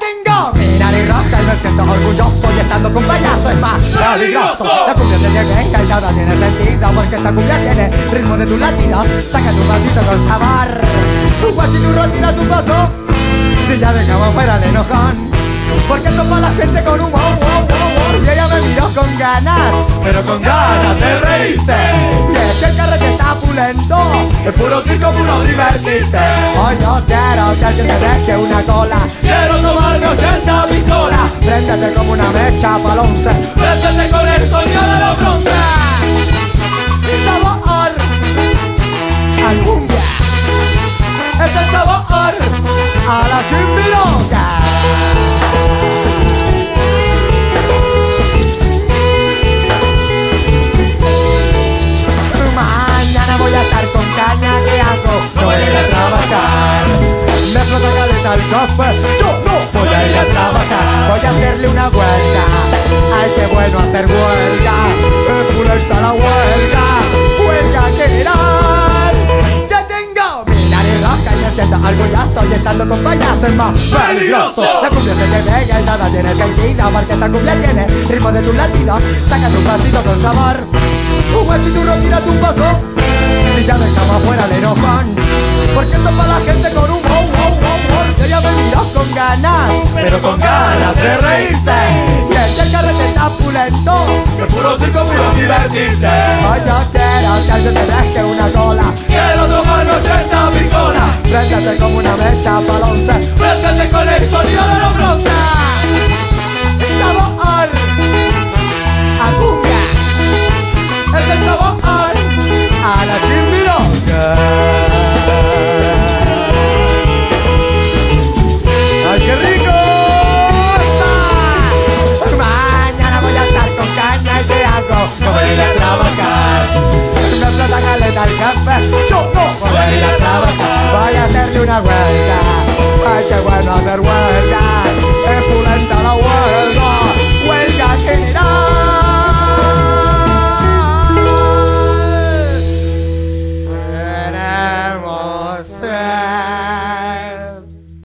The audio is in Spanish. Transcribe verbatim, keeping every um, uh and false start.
tengo mi nariz roja y me siento orgulloso, y estando con payaso es más peligroso. La cumbia se llega y nada tiene sentido, porque esta cumbia tiene ritmo de tu latido. Saca tu vasito con sabor, un guachilurro tira tu paso, si ya dejamos fuera el enojón, porque esto es para la gente con un wow, wow, wow, wow. Y ella me miró con ganas, pero con ganas de reírse. Y es que el carrete está pulento, es puro circo, puro divertirse. Hoy no quiero que alguien me deje una cola, quiero tomarme ochenta pistolas. Préndete como una mecha pa'l once, préndete con el sonido de los bronces. Y sabor a cumbia, es el sabor a la chimbironga. Mañana voy a estar con caña, ¿qué hago? No voy a ir a trabajar. Me explota caleta el café, yo no voy a ir a trabajar. Voy a hacerle una huelga, ay qué bueno hacer huelga. Es pulenta la huelga, huelga general. Ya tengo mi nariz roja y me siento orgulloso, y estando con payaso es más peligroso. La cumbia se te pega y nada tiene sentido, porque esta cumbia tiene ritmo de tu latido. Saca tu pasito con sabor, un huesito tira tu paso, si ya dejamos fuera el enojón, porque esto es para la gente con un wow, wow, wow, wow. Que ella me miró con ganas, pero con ganas de reírse. Y es que el carrete está pulento, que puro circo, puro divertirse. Hoy yo quiero que alguien te deje una cola, quiero tomarme ochenta pistolas. Préndete como una mecha pa'l once, préndete con el sonido de los bronces. Sabor a cumbia, es el sabor a la chimbironga. ¡Ay, qué rico está! Mañana voy a estar con caña y ¿qué hago? No voy a ir a trabajar. Me explota caleta el café, yo no voy a ir a trabajar. Voy a hacerle una huelga,